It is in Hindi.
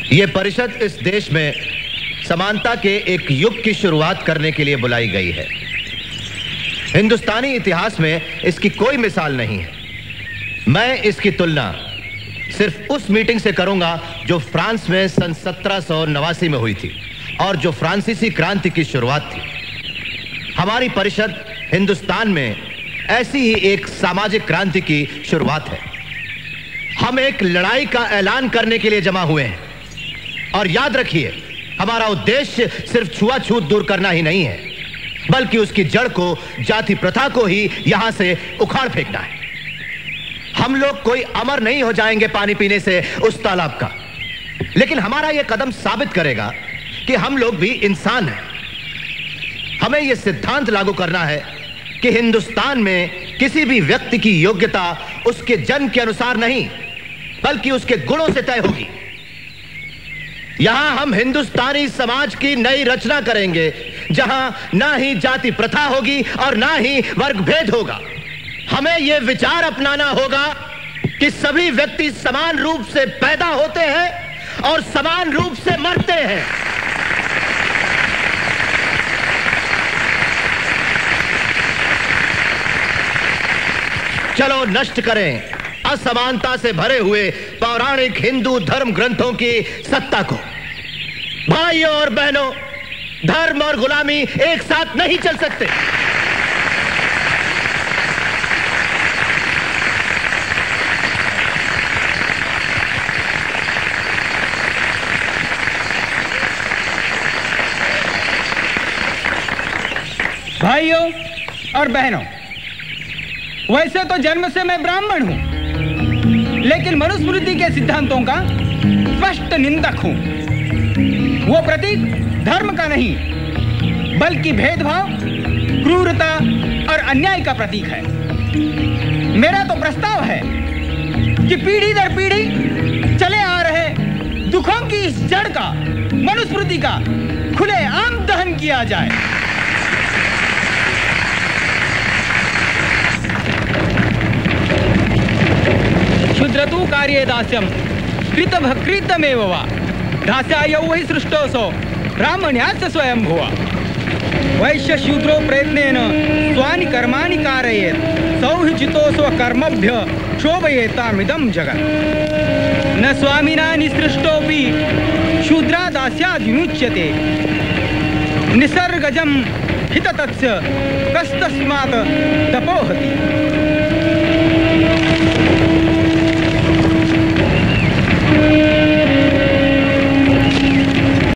ये परिषद इस देश में समानता के एक युग की शुरुआत करने के लिए बुलाई गई है। हिंदुस्तानी इतिहास में इसकी कोई मिसाल नहीं है। मैं इसकी तुलना सिर्फ उस मीटिंग से करूंगा जो फ्रांस में सन 1789 में हुई थी और जो फ्रांसीसी क्रांति की शुरुआत थी। हमारी परिषद हिंदुस्तान में ऐसी ही एक सामाजिक क्रांति की शुरुआत है। हम एक लड़ाई का ऐलान करने के लिए जमा हुए हैं और याद रखिए, हमारा उद्देश्य सिर्फ छुआछूत दूर करना ही नहीं है, बल्कि उसकी जड़ को, जाति प्रथा को ही यहां से उखाड़ फेंकना है। हम लोग कोई अमर नहीं हो जाएंगे पानी पीने से उस तालाब का, लेकिन हमारा यह कदम साबित करेगा कि हम लोग भी इंसान हैं। हमें यह सिद्धांत लागू करना है कि हिंदुस्तान में किसी भी व्यक्ति की योग्यता उसके जन्म के अनुसार नहीं, बल्कि उसके गुणों से तय होगी। यहां हम हिंदुस्तानी समाज की नई रचना करेंगे, जहां ना ही जाति प्रथा होगी और ना ही वर्ग भेद होगा। हमें यह विचार अपनाना होगा कि सभी व्यक्ति समान रूप से पैदा होते हैं और समान रूप से मरते हैं। चलो नष्ट करें असमानता से भरे हुए पौराणिक हिंदू धर्म ग्रंथों की सत्ता को। भाइयों और बहनों, धर्म और गुलामी एक साथ नहीं चल सकते। भाइयों और बहनों, वैसे तो जन्म से मैं ब्राह्मण हूं, लेकिन मनुस्मृति के सिद्धांतों का स्पष्ट निंदक हूं। वो प्रतीक धर्म का नहीं, बल्कि भेदभाव, क्रूरता और अन्याय का प्रतीक है। मेरा तो प्रस्ताव है कि पीढ़ी दर पीढ़ी चले आ रहे दुखों की इस जड़ का, मनुस्मृति का खुलेआम दहन किया जाए। क्षुद्रतु कार्ये दास्यं कृतभकृतमेव वा दास्यायौ वै सृष्टोऽसौ ब्राह्मण्यास्य स्वयंभुवा। वैश्य शूद्रो प्रयत्नेन स्वानि कर्माणि कारयेत् सौहिचितो स्वकर्मभ्य शोभयेतामिदं जगत्। न स्वामिना निसृष्टोऽपि शूद्रा दास्याद् विमुच्यते। निसर्गजं हिततस्य कस्तस्मात् तपोहति।